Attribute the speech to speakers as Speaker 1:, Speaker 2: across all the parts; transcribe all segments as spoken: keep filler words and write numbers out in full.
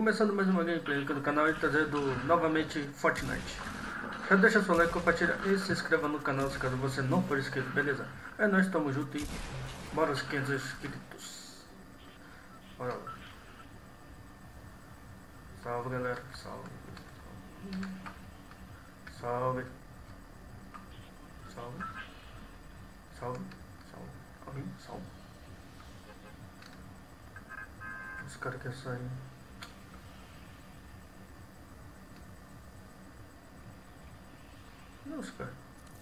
Speaker 1: começando mais uma gameplay aqui no canal e trazendo novamente Fortnite. Já deixa seu like, compartilha e se inscreva no canal se caso você não for inscrito, beleza? É, nós estamos juntos e bora os quinhentos inscritos. Bora lá. Salve galera, salve. Salve. Salve. Salve. Salve. Alguém? Salve. Os caras querem sair. Nossa, cara.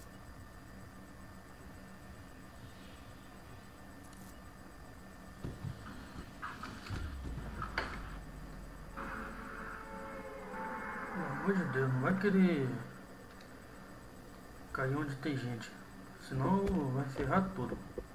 Speaker 1: Pelo amor de Deus, não vai querer cair onde tem gente. Senão vai ferrar tudo.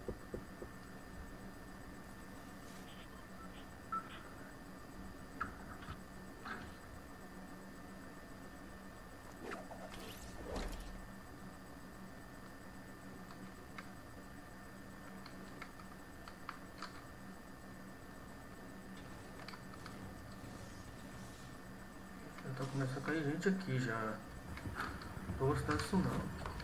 Speaker 1: Tá começando a cair gente aqui já. Não tô gostando disso não.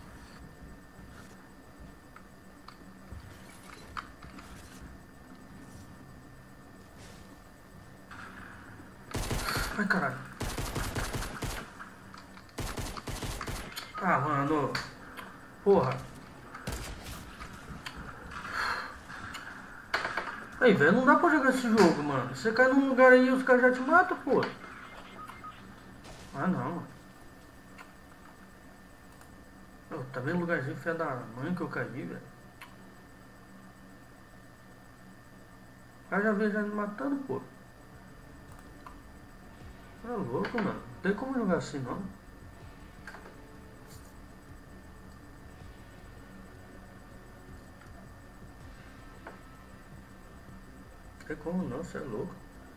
Speaker 1: Ai caralho. Ah mano. Porra. Aí velho, não dá pra jogar esse jogo, mano. Você cai num lugar aí e os caras já te matam, pô. Ah não. Oh, tá vendo o lugarzinho feio da mãe que eu caí, velho? O cara já veio já me matando, pô. Tá louco, mano. Não tem como jogar assim, não. Não tem como não, você é louco.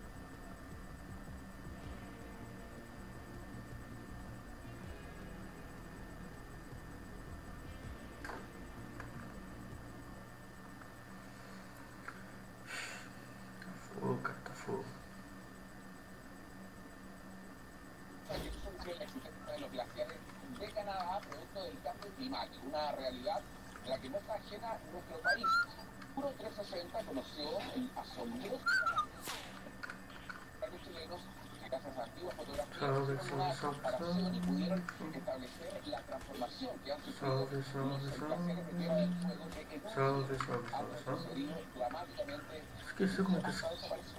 Speaker 1: Fogo, cara, tá fogo.
Speaker 2: Los glaciares de Canadá, producto del cambio climático, una realidad de la que no está ajena nuestro país. Puro trescientos sesenta conoció el asombroso de los chilenos que gracias a antiguas fotografías hicieron una comparación y pudieron establecer la transformación que han sufrido los glaciares de tierra del fuego de que han retrocedido dramáticamente.
Speaker 1: Esqueci como que
Speaker 2: Hasta desaparecer.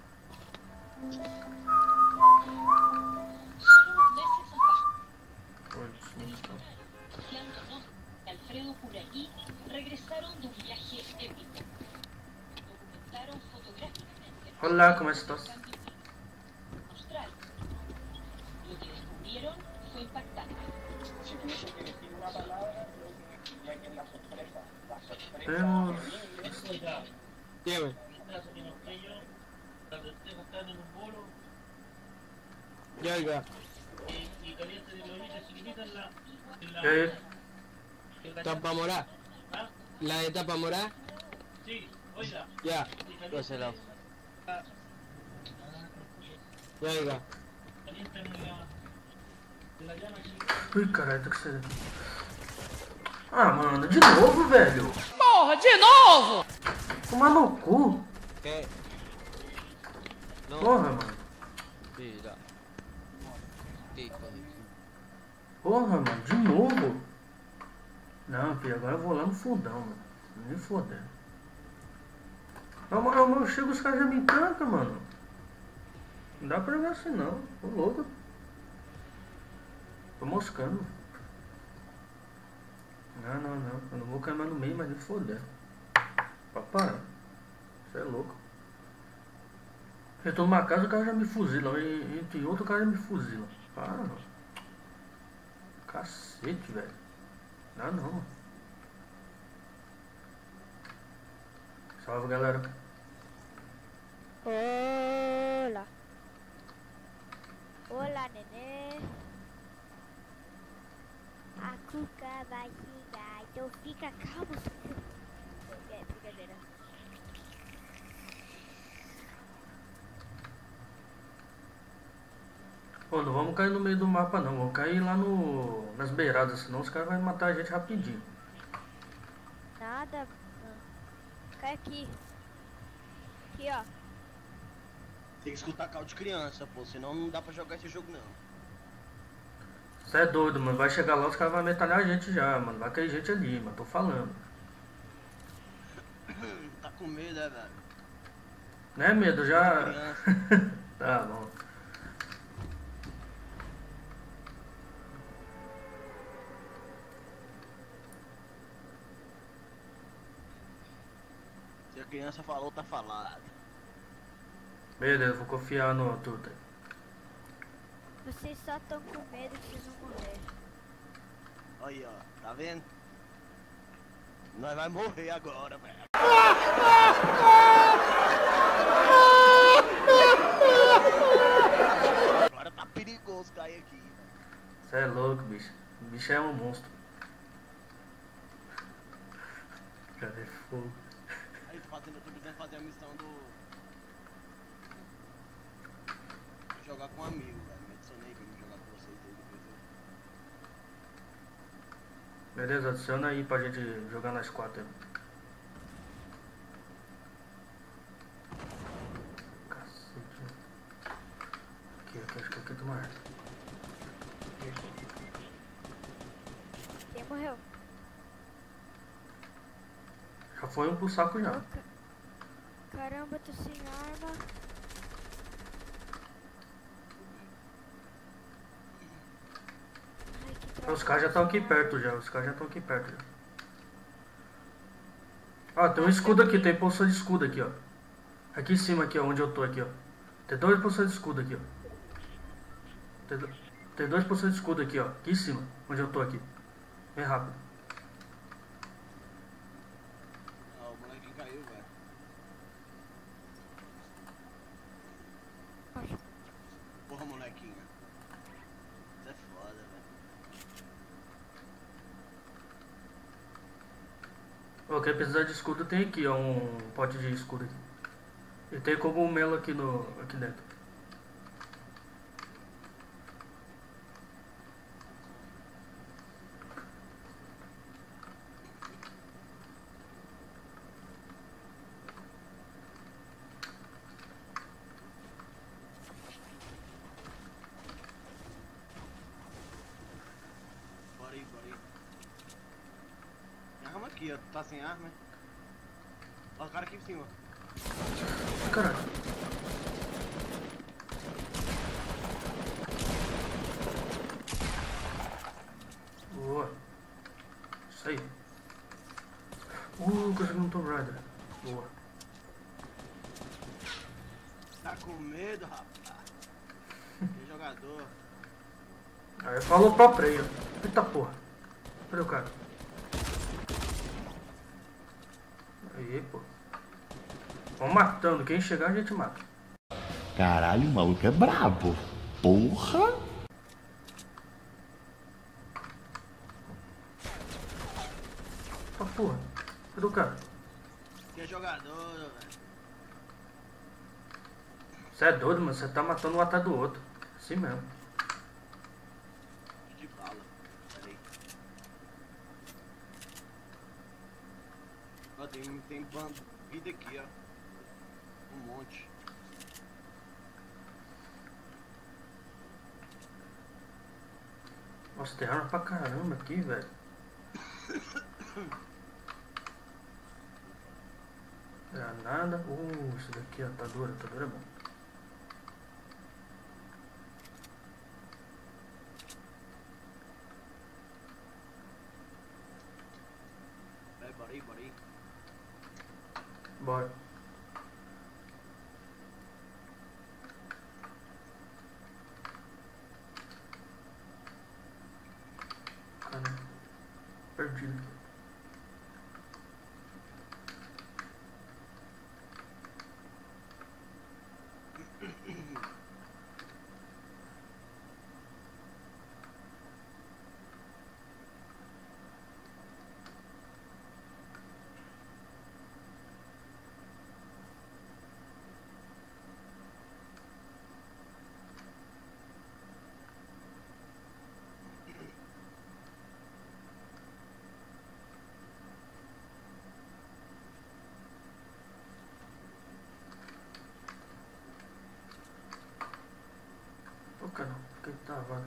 Speaker 3: Alfredo Juragui regresaron de un viaje épico. Documentaron fotográficamente.
Speaker 1: Hola, ¿cómo estás?
Speaker 3: Austral. Lo que descubrieron fue impactante.
Speaker 2: Si tuviese que decir una palabra, creo que diría que es la sorpresa. La sorpresa
Speaker 1: Tenemos...
Speaker 4: Dígame. Ya, oiga.
Speaker 5: Y caliente de globita chiquitita en la... En la
Speaker 1: ¿Qué?
Speaker 4: Tapa morá.
Speaker 5: ¿Ah?
Speaker 4: La de tapa morá.
Speaker 5: Sí, oiga.
Speaker 4: Ya.
Speaker 5: Y caliente
Speaker 4: Pues el lado.
Speaker 5: la-
Speaker 4: Ya, oiga.
Speaker 5: caliente en la... De la llama chiquitita.
Speaker 1: Ui, caralho, tá que ser. Ah, mano, de novo, velho.
Speaker 6: Porra, de novo!
Speaker 1: Tomar no cu.
Speaker 4: ¿Qué? No.
Speaker 1: Porra, mano.
Speaker 4: Mira. Qué hijo de...
Speaker 1: Porra, mano, de novo. Não, filho, agora eu vou lá no fundão, mano. Nem foder. Mas eu chego os caras já me tancam, mano. Não dá pra jogar assim não. Tô louco. Tô moscando. Não, não, não. Eu não vou cair mais no meio, mas nem foder. Papai, você é louco. Eu tô numa casa, o cara já me fuzila. E entre outro, o cara já me fuzila. Para, mano. Cacete, velho. Não, não. Salve, galera.
Speaker 7: Hola. Hola, nenê. A cuca vai chegar, então fica calmo. É, brincadeira.
Speaker 1: Pô, não vamos cair no meio do mapa não, vamos cair lá no, nas beiradas, senão os caras vão matar a gente rapidinho.
Speaker 7: Nada. Não. Cai aqui. Aqui, ó.
Speaker 8: Tem que escutar call de criança, pô, senão não dá pra jogar esse jogo não.
Speaker 1: Você é doido, mano, vai chegar lá, os caras vão metralhar a gente já, mano, vai cair gente ali, mano, tô falando.
Speaker 8: Tá com medo, é, velho?
Speaker 1: Não é medo, já...
Speaker 8: Criança.
Speaker 1: Tá bom.
Speaker 8: Se a criança falou, tá falado.
Speaker 1: Beleza, vou confiar no Tuta.
Speaker 7: Vocês só estão com medo que vocês vão morrer.
Speaker 8: Aí, ó, tá vendo? Nós vai morrer agora, velho. Agora tá perigoso cair aqui.
Speaker 1: Você é louco, bicho. O bicho é um monstro. Cadê fogo?
Speaker 8: Aí tô fazendo, eu tô precisando fazer a missão do... Jogar com um amigo, velho. Me adicionei pra me jogar com vocês aí depois. Eu...
Speaker 1: Beleza, adiciona aí pra gente jogar nas quatro aí. Cacete. Aqui, aqui, acho que aqui tem mais.
Speaker 7: Quem morreu?
Speaker 1: Já foi um pro saco já.
Speaker 7: Ô, ca- Caramba, tô sem arma. Ai, que droga.
Speaker 1: Os caras já estão aqui perto já, os caras já estão aqui perto já. Ah, tem um escudo aqui, tem poção de escudo aqui, ó. Aqui em cima aqui, ó, onde eu tô aqui, ó. Tem dois poções de escudo aqui, ó. Tem, do- tem dois poções de escudo aqui, ó. Aqui em cima, onde eu tô aqui. Bem rápido.
Speaker 8: Ah, o molequinho caiu, velho. Porra, molequinho. Isso é foda, velho.
Speaker 1: Ó, quem precisar de escudo tem aqui, ó, um pote de escudo aqui. E tem cogumelo aqui, no, aqui dentro.
Speaker 8: Bora aí, bora aí. Tem arma aqui, ó. Tá sem arma, hein? Ó, o cara aqui em cima.
Speaker 1: Caralho. Boa. Isso aí. Uh, consegui um Tomb Raider. Boa.
Speaker 8: Tá com medo, rapaz? Tem jogador.
Speaker 1: Aí falou pra player. Eita porra. Cadê o cara? Aí, pô. Vamos matando. Quem chegar a gente mata.
Speaker 9: Caralho, o maluco é brabo. Porra!
Speaker 1: Eita porra. Cadê o cara?
Speaker 8: Tem jogador, velho.
Speaker 1: Você é doido, mano. Você tá matando um atrás do outro. Assim mesmo.
Speaker 8: De bala. Pera aí. Ó, tem, tem bando. Vida aqui, ó. Um monte.
Speaker 1: Nossa, tem arma pra caramba aqui, velho. Granada. Uh, isso daqui, atadura. Atadura é bom.
Speaker 8: Vai, bora aí, bora aí.
Speaker 1: Bora. Caramba. Perdido. travado.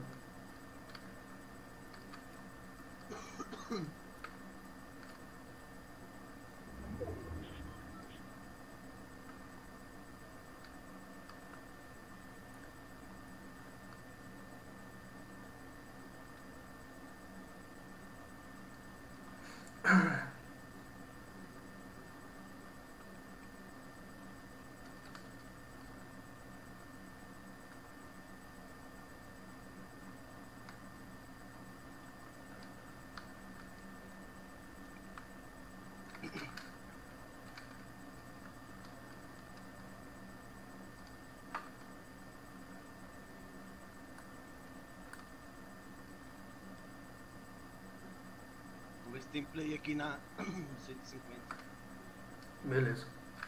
Speaker 8: Vamos ver se tem play aqui na cento e cinquenta.
Speaker 1: Beleza.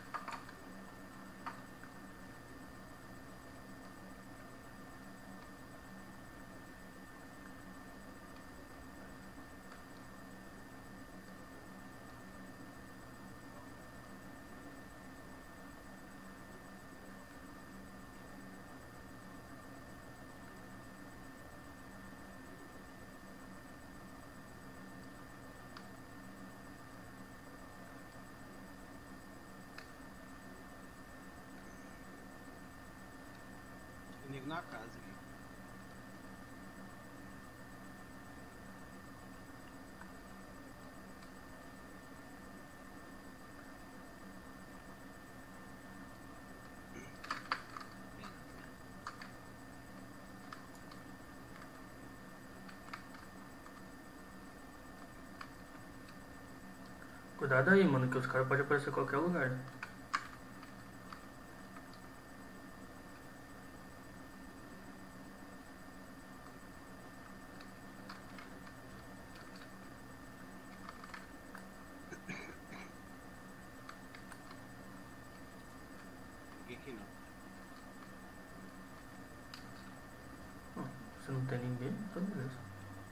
Speaker 8: Tem nego na casa aqui.
Speaker 1: Cuidado aí, mano, que os caras podem aparecer em qualquer lugar. Né?
Speaker 8: Ninguém aqui não.
Speaker 1: Hum, se não tem ninguém, então beleza.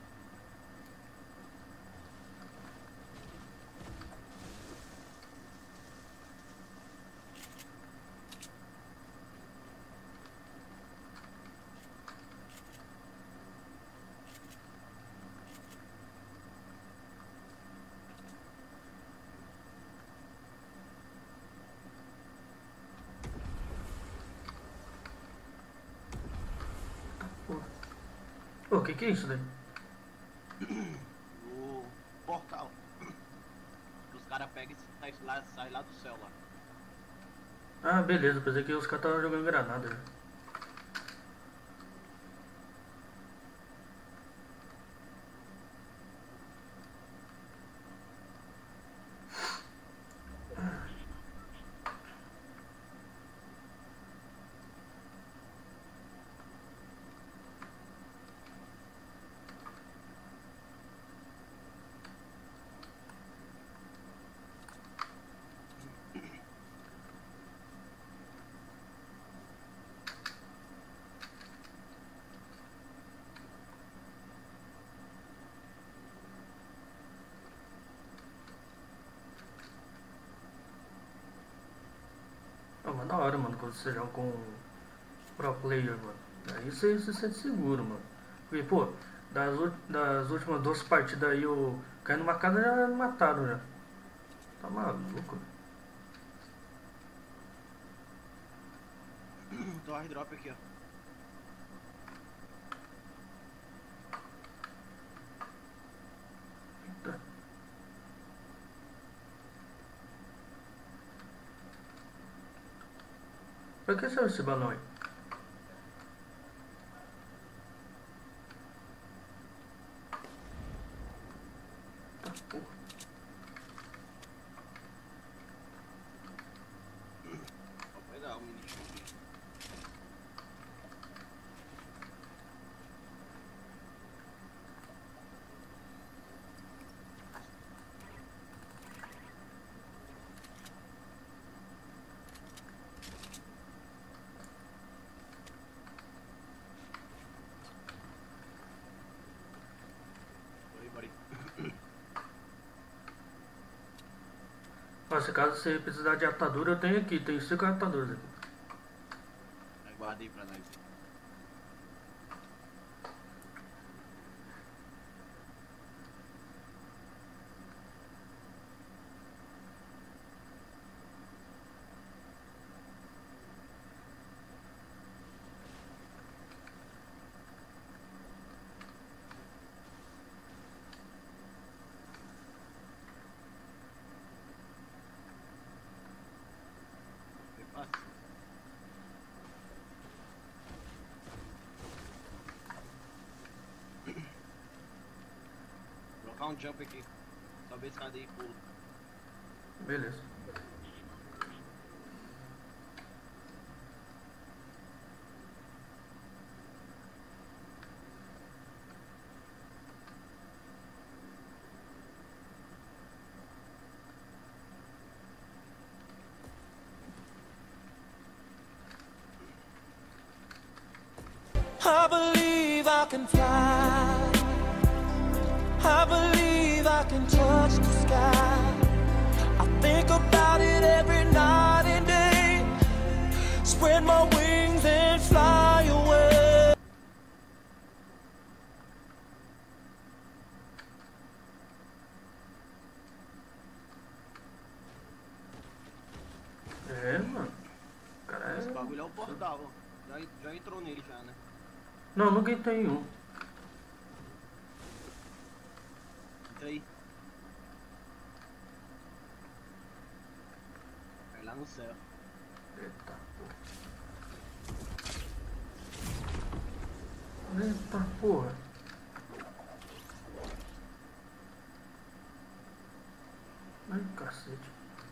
Speaker 1: O que que é isso daí?
Speaker 8: O portal. Os caras pegam e saem lá, sai lá do céu lá.
Speaker 1: Ah, beleza, pensei que os caras estavam jogando granada. Né? Ah, mas da hora, mano, quando você joga com um pro player, mano. Aí você se sente seguro, mano. Porque, pô, das, ul- das últimas duas partidas aí eu caí numa casa e já me mataram já. Tá maluco?
Speaker 8: Tô airdrop aqui, ó.
Speaker 1: Eita. Pra que serve esse balão aí? Tá, porra.
Speaker 8: Vou pegar o mini aqui. Oi, buddy.
Speaker 1: Nossa, caso você precisar de atadura, eu tenho aqui. Tenho cinco ataduras aqui.
Speaker 8: Aí guardei pra nós. um jump aqui. Sobe a escada aí e pula.
Speaker 1: Beleza.
Speaker 10: I believe I can fly. I believe I can touch the sky. I think about it every night and day. Spread my wings and fly away.
Speaker 1: É, mano. Cara,
Speaker 8: Esse
Speaker 1: é...
Speaker 8: bagulho é o portal, ó. Já, já entrou nele já, né?
Speaker 1: Não, nunca entrei em um.
Speaker 8: Entra aí. Vai lá no céu.
Speaker 1: Eita porra. Eita porra. Ai, cacete.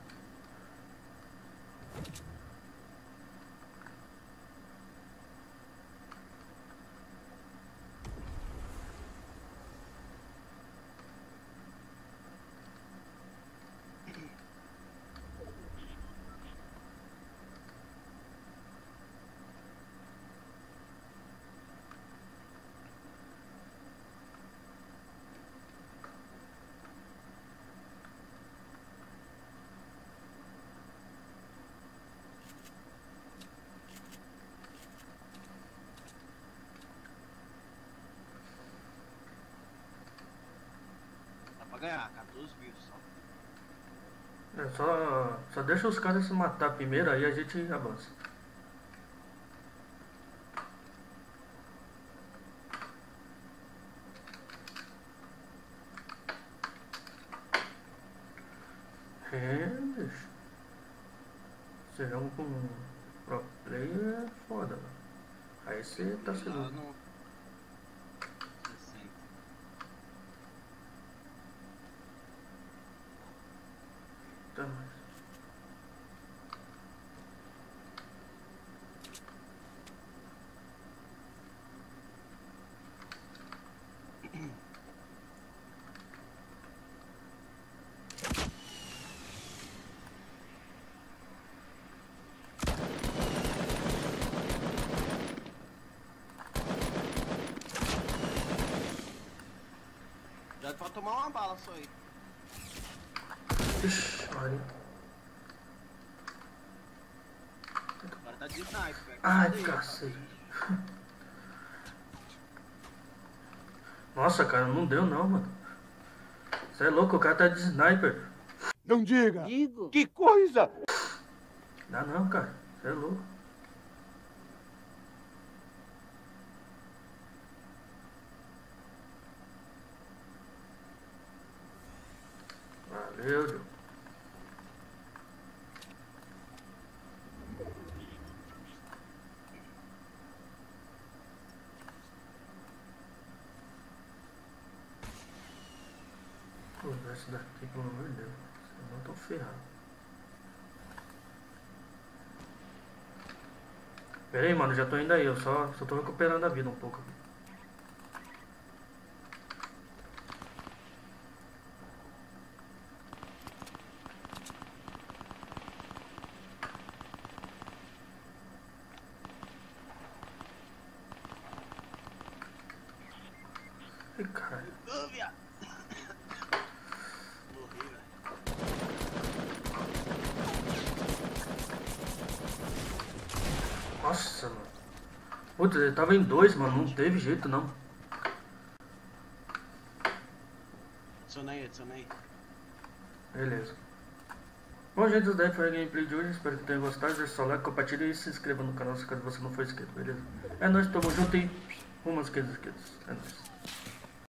Speaker 8: Dá pra ganhar, quatorze vivos só.
Speaker 1: É só, só deixa os caras se matar primeiro, aí a gente avança. É, bicho. Ser um com pro player é foda, mano. Aí você tá
Speaker 8: Lá
Speaker 1: seguro.
Speaker 8: no sessenta.
Speaker 1: Tá mais.
Speaker 8: Já pode tomar uma bala só aí.
Speaker 1: Ixi, olha.
Speaker 8: Agora tá de sniper, velho.
Speaker 1: Ai,
Speaker 8: Cadê?
Speaker 1: cacete. Nossa, cara, não deu não, mano. Você é louco, o cara tá de sniper.
Speaker 9: Não diga!
Speaker 8: Digo.
Speaker 9: Que coisa!
Speaker 1: Dá não, cara. Você é louco. Valeu, Joe. Pô, esse daqui, pelo amor de Deus. Senão eu tô ferrado. Pera aí, mano, já tô indo aí. Eu só, só tô recuperando a vida um pouco aqui. Ai, caralho.
Speaker 8: Ô, viado. Morri, velho.
Speaker 1: Nossa, mano. Putz, ele tava em dois, mano. Não teve jeito, não.
Speaker 8: Adicionei, adicionei.
Speaker 1: Beleza. Bom, gente, isso daí foi a gameplay de hoje. Espero que tenham gostado. Deixe seu like, compartilhe e se inscreva no canal se caso você não for inscrito, beleza? É nóis, tamo junto e rumo às esquerdas, esquerdas. É nóis.